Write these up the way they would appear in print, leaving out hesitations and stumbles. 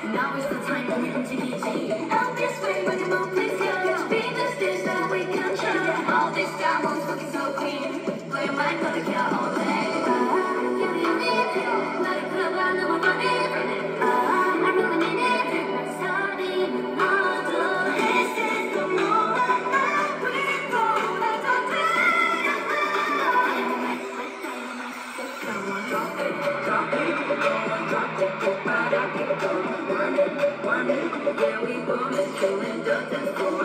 Now is the time to 움직이지. Out this way when the moment feels. Be the stage that we can share. All this time I'm looking so clean. Put your mind on the care all day. 나를 풀어봐 너무 많이. I really mean it. 설이는 너도. This is the moment. 우리는 돌아서 Come on, drop it, drop it, drop it, keep right up, keep it going. One it, yeah we want it, feeling the dance floor.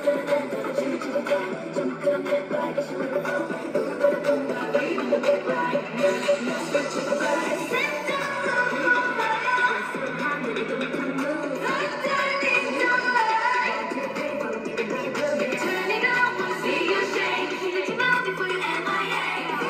좀 그런 내 발이 심하게 더. 누구보다 baby look it right, let's switch it right. Sit down, 하늘이 도착한 move. Turning your light, turning up, see you shake. Let your mouth before you MIA.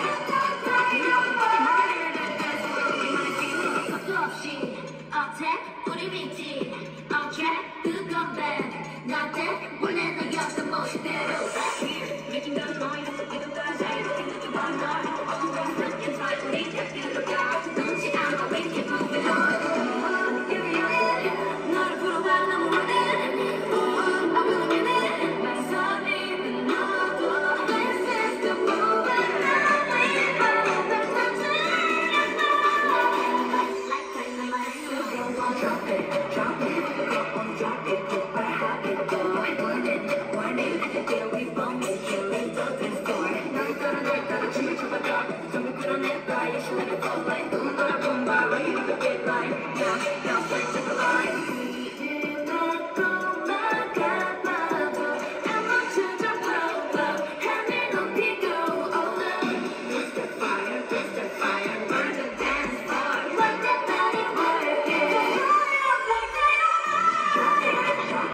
Attack, 우리 위치 On track, 그건 bad Not that, 원래 너였던 모습대로 Back here, making the noise 지금까지 이렇게 느껴본 널 Always looking right, 우리 자기로 가 눈치 않고 we keep moving on 너를 풀어봐 너무 원해 I will win it 날 설리는 너도 This is the moment now we both have something Like dynamite Drop it, go on, drop it, go back, go. One it, yeah we bump it, feeling the dance floor. 날 따라 춤을 춰봐봐. 전부 끌어내봐, you should let it go like boom, boom, boom, ready to get right, yeah.